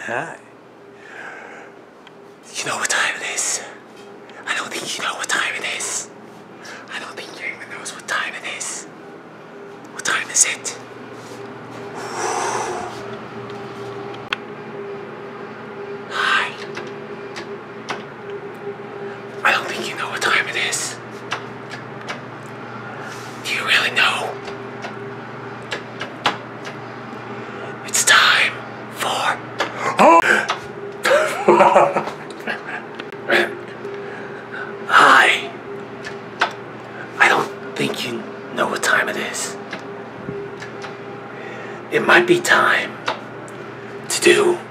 Hi. You know what time it is? I don't think you know what time it is. I don't think you even knows what time it is. What time is it? Hi. I don't think you know what time it is. Do you really know? It's time for... Hi. I don't think you know what time it is. It might be time to do